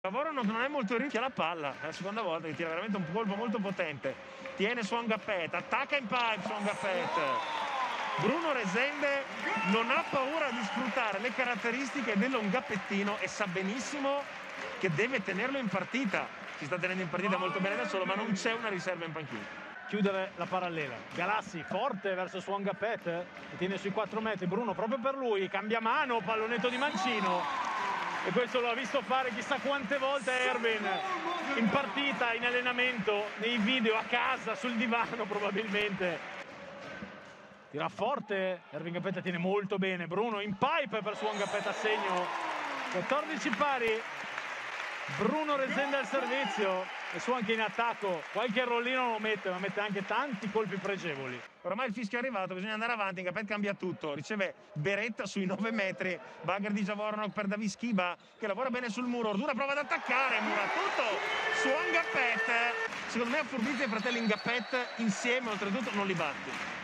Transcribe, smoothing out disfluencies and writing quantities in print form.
Voronov non è molto rischia la palla, è la seconda volta che tira veramente un colpo molto potente. Tiene Swankapet, attacca in pipe Swankapet. Bruno Resende non ha paura di sfruttare le caratteristiche dello ngappettino e sa benissimo che deve tenerlo in partita. Si sta tenendo in partita molto bene da solo, ma non c'è una riserva in panchina. Chiudere la parallela. Galassi forte verso Swankapet, che tiene sui 4 metri. Bruno proprio per lui, cambia mano, pallonetto di Mancino. E questo lo ha visto fare chissà quante volte Erwin in partita, in allenamento, nei video, a casa, sul divano probabilmente. Tira forte, Erwin Gambetta tiene molto bene. Bruno in pipe per Swankapet a segno. 14 pari. Bruno Resende al servizio e su anche in attacco. Qualche rollino lo mette, ma mette anche tanti colpi pregevoli. Oramai il fischio è arrivato, bisogna andare avanti. Gambetta cambia tutto, riceve Beretta sui 9 metri. Bagger di Voronov per David Schiba che lavora bene sul muro. Orduna prova ad attaccare, mura tutto su Ngapet. Secondo me a Furbizzi e i fratelli Ngapet insieme oltretutto non li batti.